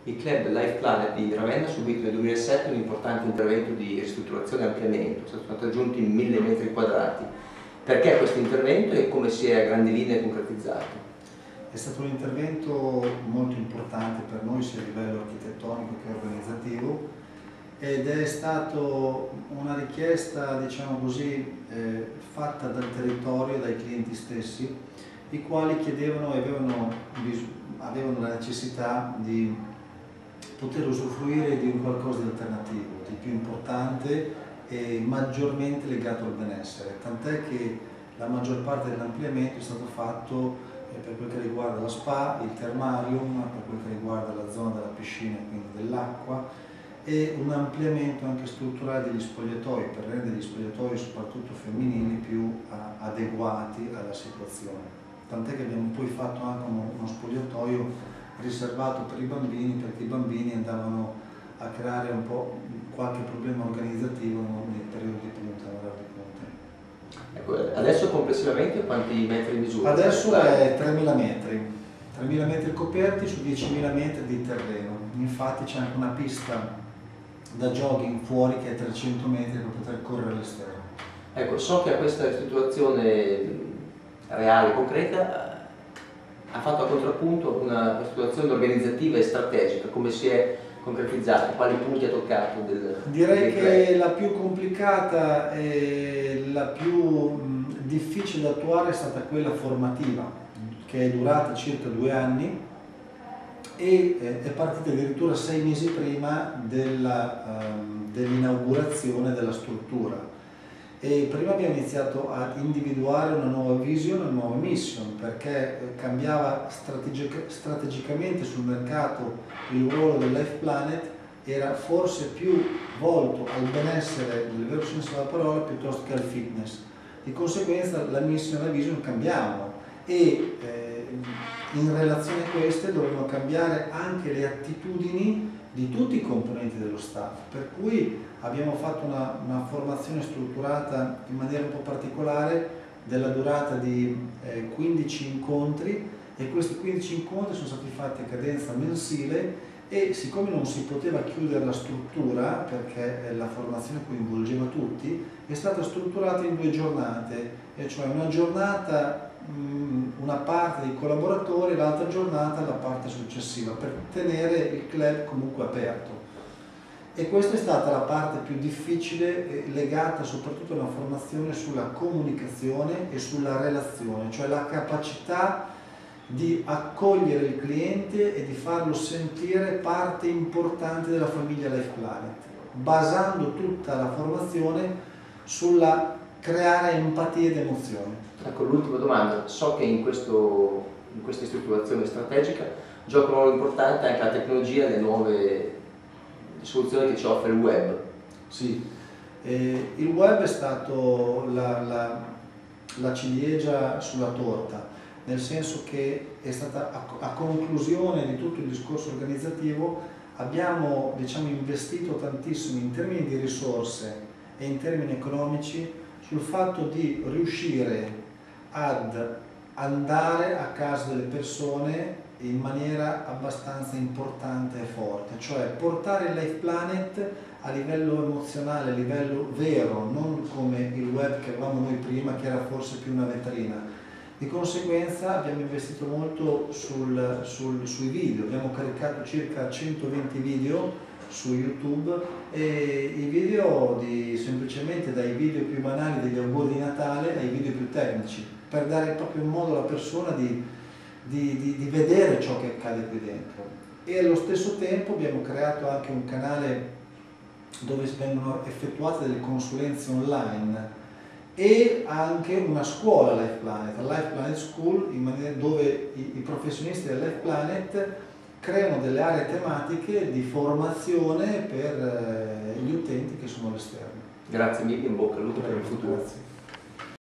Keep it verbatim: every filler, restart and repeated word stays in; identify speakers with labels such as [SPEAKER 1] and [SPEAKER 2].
[SPEAKER 1] Il club Life Planet di Ravenna ha subito nel duemilasette un importante intervento di ristrutturazione e ampliamento, sono stati aggiunti mille metri quadrati. Perché questo intervento e come si è a grandi linee concretizzato?
[SPEAKER 2] È stato un intervento molto importante per noi sia a livello architettonico che organizzativo ed è stato una richiesta, diciamo così, eh, fatta dal territorio e dai clienti stessi, i quali chiedevano e avevano, avevano la necessità di poter usufruire di un qualcosa di alternativo, di più importante e maggiormente legato al benessere, tant'è che la maggior parte dell'ampliamento è stato fatto eh, per quel che riguarda la spa, il termarium, per quel che riguarda la zona della piscina e quindi dell'acqua, e un ampliamento anche strutturale degli spogliatoi per rendere gli spogliatoi soprattutto femminili più a, adeguati alla situazione. Tant'è che abbiamo poi fatto anche uno, uno spogliatoio riservato per i bambini, perché i bambini andavano a creare un po' qualche problema organizzativo nei periodi di punta, nell'ora di punta.
[SPEAKER 1] Ecco, adesso complessivamente quanti metri di misura?
[SPEAKER 2] Adesso è tremila metri, tremila metri coperti su diecimila metri di terreno. Infatti c'è anche una pista da jogging fuori che è trecento metri per poter correre all'esterno.
[SPEAKER 1] Ecco, so che a questa ristrutturazione reale, concreta, ha fatto a contrappunto una situazione organizzativa e strategica. Come si è concretizzata? Quali punti ha toccato? Del,
[SPEAKER 2] Direi
[SPEAKER 1] del
[SPEAKER 2] che la più complicata e la più mh, difficile da attuare è stata quella formativa, che è durata circa due anni e eh, è partita addirittura sei mesi prima um, dell'inaugurazione della struttura. E prima abbiamo iniziato a individuare una nuova vision, una nuova mission, perché cambiava strategic strategicamente sul mercato il ruolo del Life Planet, era forse più volto al benessere nel vero senso della parola piuttosto che al fitness. Di conseguenza la mission e la vision cambiavano e eh, in relazione a queste dovevano cambiare anche le attitudini di tutti i componenti dello staff, per cui abbiamo fatto una, una formazione strutturata in maniera un po' particolare della durata di eh, quindici incontri, e questi quindici incontri sono stati fatti a cadenza mensile e siccome non si poteva chiudere la struttura perché la formazione coinvolgeva tutti, è stata strutturata in due giornate, e cioè una giornata mh, una parte dei collaboratori e l'altra giornata la parte successiva, per tenere il club comunque aperto. E questa è stata la parte più difficile, legata soprattutto a una formazione sulla comunicazione e sulla relazione, cioè la capacità di accogliere il cliente e di farlo sentire parte importante della famiglia Life Planet, basando tutta la formazione sulla creare empatia ed emozione.
[SPEAKER 1] Ecco, l'ultima domanda. So che in, questo, in questa strutturazione strategica gioca un ruolo importante anche la tecnologia e le nuove soluzioni che ci offre il web.
[SPEAKER 2] Sì, eh, il web è stato la, la, la ciliegia sulla torta, nel senso che è stata a, a conclusione di tutto il discorso organizzativo abbiamo, diciamo, investito tantissimo in termini di risorse e in termini economici sul fatto di riuscire ad andare a casa delle persone in maniera abbastanza importante e forte, cioè portare il Life Planet a livello emozionale, a livello vero, non come il web che avevamo noi prima, che era forse più una vetrina. Di conseguenza abbiamo investito molto sul, sul, sui video, abbiamo caricato circa centoventi video su YouTube, e i video di, semplicemente dai video più banali degli auguri di Natale ai video più tecnici, per dare proprio un modo alla persona di, di, di, di vedere ciò che accade qui dentro. E allo stesso tempo abbiamo creato anche un canale dove vengono effettuate delle consulenze online e anche una scuola Life Planet, la Life Planet School, in maniera dove i, i professionisti del Life Planet creano delle aree tematiche di formazione per eh, gli utenti che sono all'esterno.
[SPEAKER 1] Grazie mille, in bocca al lupo per il futuro.
[SPEAKER 2] Grazie.